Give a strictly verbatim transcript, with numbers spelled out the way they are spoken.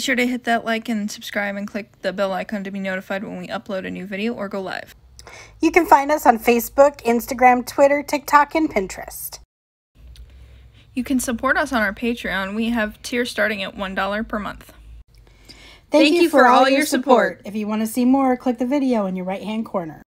sure to hit that like and subscribe and click the bell icon to be notified when we upload a new video or go live. You can find us on Facebook, Instagram, Twitter, TikTok, and Pinterest. You can support us on our Patreon. We have tiers starting at one dollar per month. Thank, Thank you, you for, for all your support. support. If you want to see more, click the video in your right-hand corner.